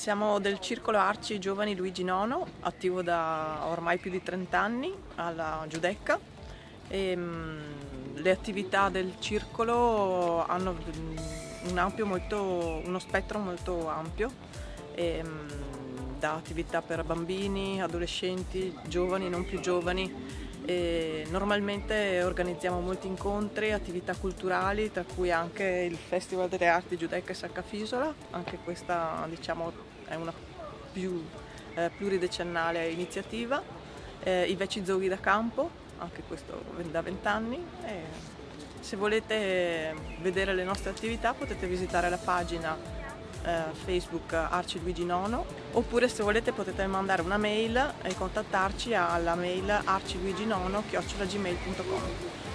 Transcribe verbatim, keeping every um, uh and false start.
Siamo del Circolo Arci Giovani Luigi nono, attivo da ormai più di trenta anni alla Giudecca. E, mh, le attività del circolo hanno un ampio molto, uno spettro molto ampio, e, mh, da attività per bambini, adolescenti, giovani, non più giovani. E normalmente organizziamo molti incontri, attività culturali, tra cui anche il Festival delle Arti Giudecca e Saccafisola. Anche questa, diciamo, è una più eh, pluridecennale iniziativa. Eh, I Veci Zoughi da Campo, anche questo da vent'anni. Se volete vedere le nostre attività potete visitare la pagina Uh, Facebook Arci Luigi nono, oppure se volete potete mandare una mail e contattarci alla mail arciluiginono chiocciola gmail punto com.